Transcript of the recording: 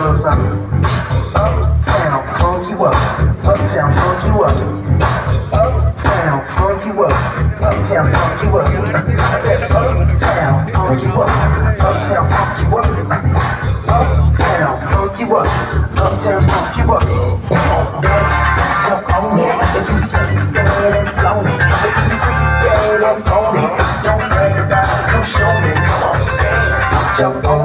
little something. Uptown, funk you up. Uptown, funk you up. Uptown, funk you up. Uptown, funk you up. I said uptown, funk you up. Uptown, funk you up. Uptown, funk you up. Uptown, funk you up. Jump on it. If you say it and flown it. If you freak dead and own it. Don't brag about it, come show me. Come on, dance. Jump on